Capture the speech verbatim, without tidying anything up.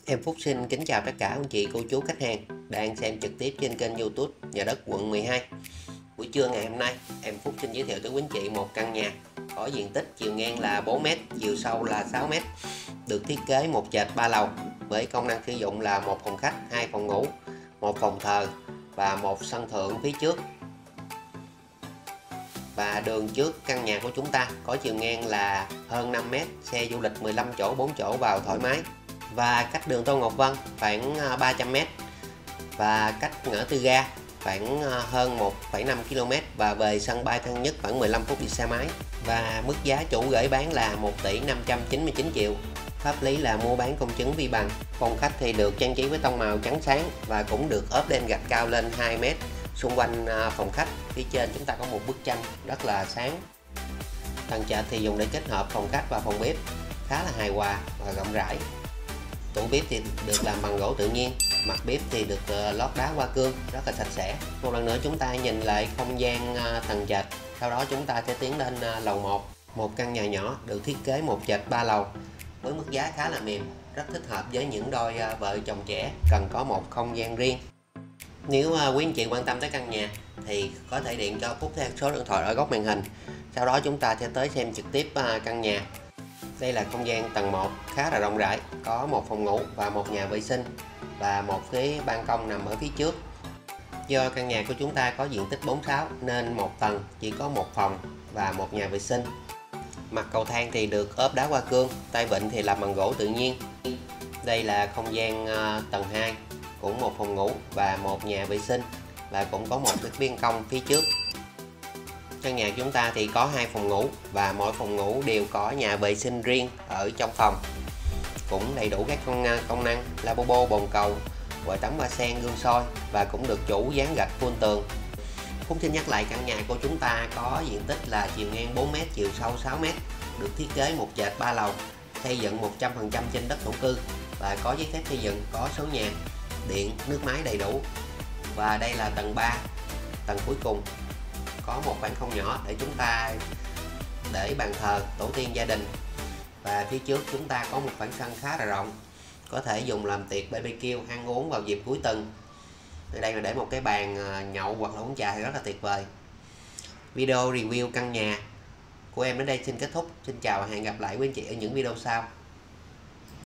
Em Phúc xin kính chào tất cả anh chị, cô chú, khách hàng đang xem trực tiếp trên kênh YouTube Nhà đất quận mười hai. Buổi trưa ngày hôm nay, em Phúc xin giới thiệu tới quý anh chị một căn nhà có diện tích chiều ngang là bốn mét, chiều sâu là sáu mét, được thiết kế một trệt ba lầu với công năng sử dụng là một phòng khách, hai phòng ngủ, một phòng thờ và một sân thượng phía trước. Và đường trước căn nhà của chúng ta có chiều ngang là hơn năm mét, xe du lịch mười lăm chỗ, bốn chỗ vào thoải mái. Và cách đường Tô Ngọc Vân khoảng ba trăm mét, và cách ngã tư ga khoảng hơn một phẩy năm ki lô mét, và về sân bay Tân Nhất khoảng mười lăm phút đi xe máy. Và mức giá chủ gửi bán là một tỷ năm trăm chín mươi chín triệu. Pháp lý là mua bán công chứng vi bằng. Phòng khách thì được trang trí với tông màu trắng sáng và cũng được ốp lên gạch cao lên hai mét. Xung quanh phòng khách phía trên chúng ta có một bức tranh rất là sáng. Tầng trệt thì dùng để kết hợp phòng khách và phòng bếp, khá là hài hòa và rộng rãi. Tủ bếp thì được làm bằng gỗ tự nhiên, mặt bếp thì được lót đá hoa cương, rất là sạch sẽ. Một lần nữa chúng ta nhìn lại không gian tầng trệt, sau đó chúng ta sẽ tiến lên lầu một. Một căn nhà nhỏ được thiết kế một trệt ba lầu với mức giá khá là mềm, rất thích hợp với những đôi vợ chồng trẻ cần có một không gian riêng. Nếu quý anh chị quan tâm tới căn nhà thì có thể điện cho Phúc theo số điện thoại ở góc màn hình. Sau đó chúng ta sẽ tới xem trực tiếp căn nhà. Đây là không gian tầng một khá là rộng rãi, có một phòng ngủ và một nhà vệ sinh và một cái ban công nằm ở phía trước. Do căn nhà của chúng ta có diện tích bốn mươi sáu nên một tầng chỉ có một phòng và một nhà vệ sinh. Mặt cầu thang thì được ốp đá hoa cương, tay vịn thì làm bằng gỗ tự nhiên. Đây là không gian tầng hai, cũng một phòng ngủ và một nhà vệ sinh, và cũng có một cái ban công phía trước. Căn nhà chúng ta thì có hai phòng ngủ và mỗi phòng ngủ đều có nhà vệ sinh riêng ở trong phòng. Cũng đầy đủ các công năng, công năng lavabo, bồn cầu, vòi tắm hoa sen, gương soi, và cũng được chủ dán gạch full tường. Phúc xin nhắc lại căn nhà của chúng ta có diện tích là chiều ngang bốn mét, chiều sâu sáu mét, được thiết kế một trệt ba lầu, xây dựng một trăm phần trăm trên đất thổ cư và có giấy phép xây dựng, có số nhà, điện, nước máy đầy đủ. Và đây là tầng ba, tầng cuối cùng, có một ban công nhỏ để chúng ta để bàn thờ tổ tiên gia đình. Và phía trước chúng ta có một khoảng sân khá là rộng, có thể dùng làm tiệc bê bê kiu, ăn uống vào dịp cuối tuần. Ở đây là để một cái bàn nhậu hoặc là uống trà thì rất là tuyệt vời. Video review căn nhà của em đến đây xin kết thúc. Xin chào và hẹn gặp lại quý anh chị ở những video sau.